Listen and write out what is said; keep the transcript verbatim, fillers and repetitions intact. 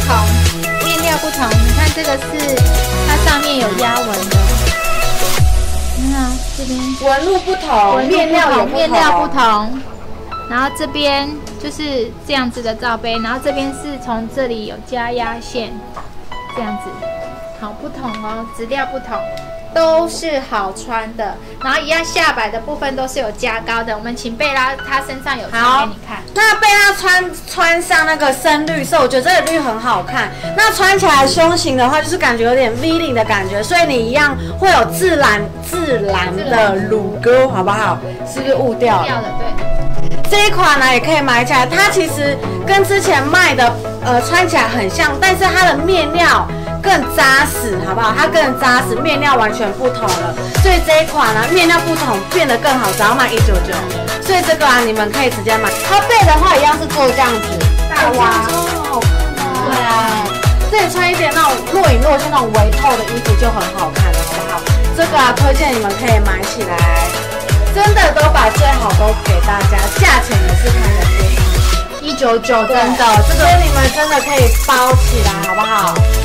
同，面料不同。你看这个是它上面有压纹的，你看这边纹路不同，面料也不同， 面料不同。然后这边就是这样子的罩杯，然后这边是从这里有加压线，这样子，好不同哦，质料不同。都是好穿的，然后一样下摆的部分都是有加高的。我们请贝拉，她身上有穿给你看。 那贝拉穿穿上那个深绿色，我觉得这个绿很好看。那穿起来胸型的话，就是感觉有点 V 领的感觉，所以你一样会有自然自然的乳沟，好不好？是不是误掉了？ 掉了，对。 这一款呢也可以买起来，它其实跟之前卖的呃穿起来很像，但是它的面料更扎实，好不好？它更扎实，面料完全不同了。所以这一款呢，面料不同，变得更好，只要卖一九九。所以这个啊，你们可以直接买。它背的话一样是做这样子大挖，好看啊！对啊，这里穿一点那种若隐若现那种微透的衣服就很好看了，好不好？这个啊，推荐你们可以买起来。真的都把最好都给大家，价钱也是看得出一九九，真的，这个你们真的可以包起来，好不好？